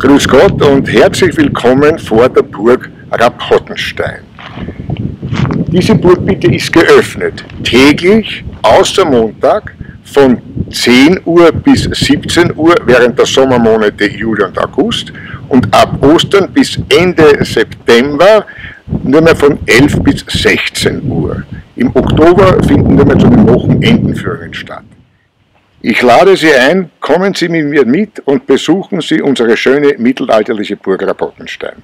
Grüß Gott und herzlich willkommen vor der Burg Rapottenstein. Diese Burgbitte ist geöffnet, täglich außer Montag von 10 Uhr bis 17 Uhr während der Sommermonate Juli und August und ab Ostern bis Ende September nur mehr von 11 bis 16 Uhr. Im Oktober finden nur mehr zu den Wochenendenführungen statt. Ich lade Sie ein, kommen Sie mit mir mit und besuchen Sie unsere schöne mittelalterliche Burg Rapottenstein.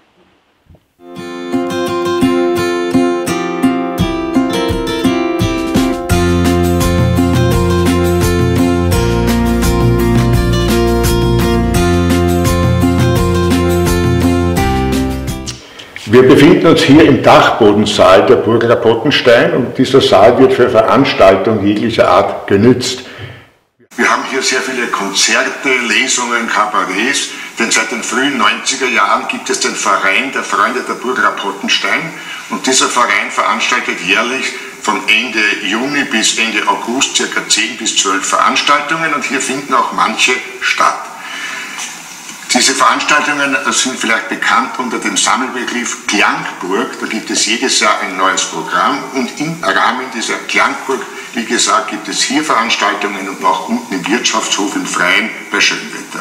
Wir befinden uns hier im Dachbodensaal der Burg Rapottenstein und dieser Saal wird für Veranstaltungen jeglicher Art genützt. Wir haben hier sehr viele Konzerte, Lesungen, Kabarets, denn seit den frühen 90er Jahren gibt es den Verein der Freunde der Burg Rapottenstein und dieser Verein veranstaltet jährlich von Ende Juni bis Ende August ca. 10 bis 12 Veranstaltungen und hier finden auch manche statt. Diese Veranstaltungen sind vielleicht bekannt unter dem Sammelbegriff Klangburg. Da gibt es jedes Jahr ein neues Programm und im Rahmen dieser Klangburg, wie gesagt, gibt es hier Veranstaltungen und auch unten im Wirtschaftshof im Freien bei Schönwetter.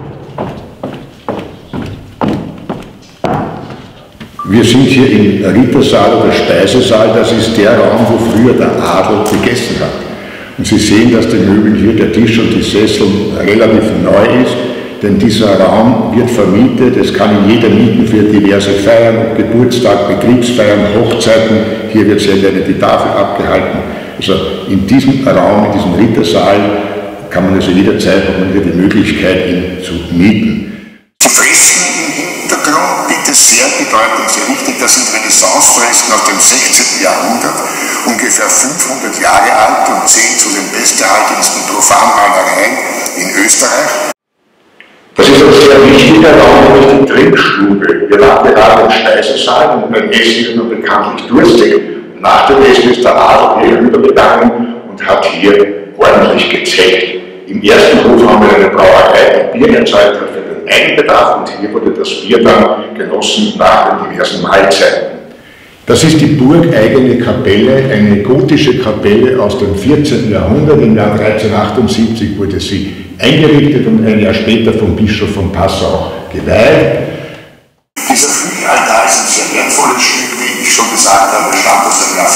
Wir sind hier im Rittersaal oder Speisesaal. Das ist der Raum, wo früher der Adel gegessen hat. Und Sie sehen, dass die Möbel hier, der Tisch und die Sessel relativ neu ist. Denn dieser Raum wird vermietet, es kann ihn jeder mieten für diverse Feiern, ob Geburtstag, Betriebsfeiern, Hochzeiten. Hier wird sehr gerne die Tafel abgehalten. Also in diesem Raum, in diesem Rittersaal, kann man also jederzeit, hat man hier die Möglichkeit, ihn zu mieten. Die Fresken im Hintergrund, bitte sehr bedeutend, sehr wichtig, das sind Renaissance-Fresken aus dem 16. Jahrhundert, ungefähr 500 Jahre alt und zählen zu den besterhaltensten Profanmalereien in Österreich. Das ist ein sehr wichtiger Raum, nämlich die Trinkstube. Wir waren gerade im Speisesaal und beim Essen ist man bekanntlich durstig. Nach dem Essen ist der Adel hier rübergegangen und hat hier ordentlich gezeckt. Im ersten Hof haben wir eine Brauerei, die Bier erzeugt hat für den Eigenbedarf und hier wurde das Bier dann genossen nach den diversen Mahlzeiten. Das ist die burgeigene Kapelle, eine gotische Kapelle aus dem 14. Jahrhundert. Im Jahr 1378 wurde sie eingerichtet und ein Jahr später vom Bischof von Passau geweiht. Dieser Flügelaltar ist ein sehr wertvolles Stück, wie ich schon gesagt habe, stammt aus dem Jahr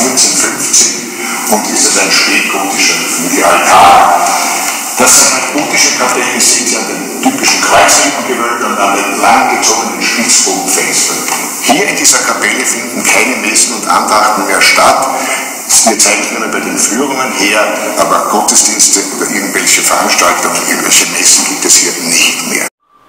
1450 und ist ein spätgotischer Flügelaltar. Das gotische Kapelle sieht an den typischen Kreuzrippengewölben und an den langgezogenen Spitzbogenfenstern. Hier in dieser Kapelle finden keine Messen und Andachten mehr statt. Wir zeigen nur bei den Führungen her, aber Gottesdienste oder irgendwelche Veranstaltungen, irgendwelche Messen gibt es hier nicht mehr.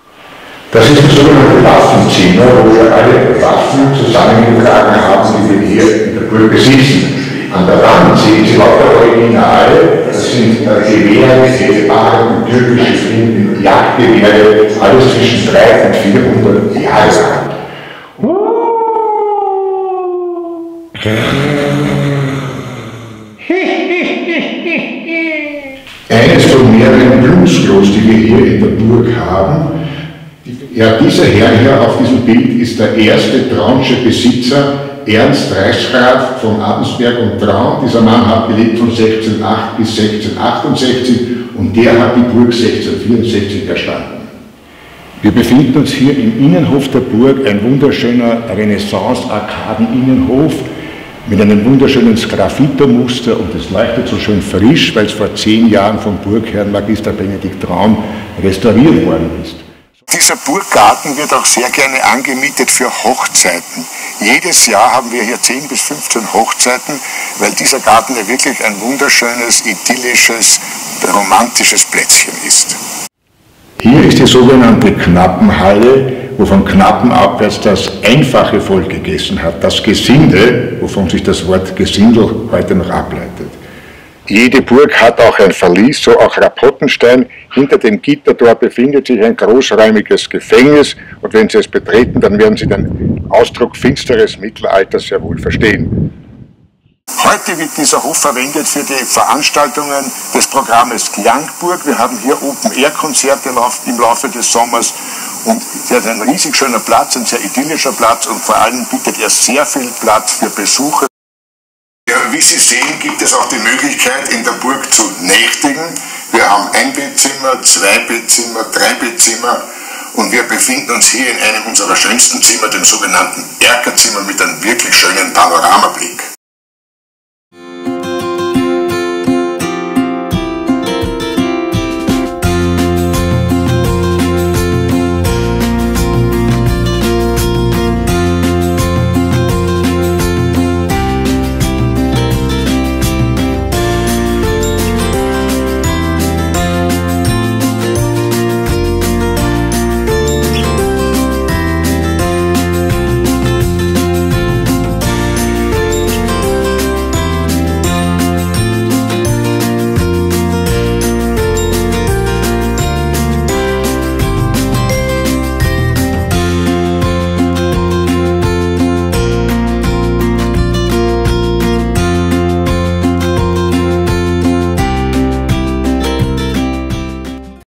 Das ist das sogenannte Waffenzimmer, wo wir alle Waffen zusammengetragen haben, die wir hier in der Burg besitzen. An der Wand sehen Sie lauter Originale, das sind Gewehre, Feldbahnen, türkische Flinten, Jagdgewehre, alles zwischen 300 und 400 Jahre alt. Eines von mehreren Bluesklos, die wir hier in der Burg haben. Ja, dieser Herr hier auf diesem Bild ist der erste Traunsche Besitzer, Ernst Reichsgraf von Abensberg und Traun. Dieser Mann hat gelebt von 1608 bis 1668 und der hat die Burg 1664 erstanden. Wir befinden uns hier im Innenhof der Burg, ein wunderschöner Renaissance-Arkaden-Innenhof mit einem wunderschönen Sgraffitomuster und es leuchtet so schön frisch, weil es vor 10 Jahren vom Burgherrn Magister Benedikt Traun restauriert worden ist. Dieser Burggarten wird auch sehr gerne angemietet für Hochzeiten. Jedes Jahr haben wir hier 10 bis 15 Hochzeiten, weil dieser Garten ja wirklich ein wunderschönes, idyllisches, romantisches Plätzchen ist. Hier ist die sogenannte Knappenhalle, wo von Knappen abwärts das einfache Volk gegessen hat, das Gesinde, wovon sich das Wort Gesindel heute noch ableitet. Jede Burg hat auch ein Verlies, so auch Rapottenstein. Hinter dem Gittertor befindet sich ein großräumiges Gefängnis und wenn Sie es betreten, dann werden Sie den Ausdruck finsteres Mittelalter sehr wohl verstehen. Heute wird dieser Hof verwendet für die Veranstaltungen des Programmes Klangburg. Wir haben hier Open-Air-Konzerte im Laufe des Sommers Und sie hat einen riesig schönen Platz, ein sehr idyllischer Platz und vor allem bietet er sehr viel Platz für Besucher. Ja, wie Sie sehen, gibt es auch die Möglichkeit, in der Burg zu nächtigen. Wir haben ein Bettzimmer, 2 Bettzimmer, 3 Bettzimmer und wir befinden uns hier in einem unserer schönsten Zimmer, dem sogenannten Erkerzimmer mit einem wirklich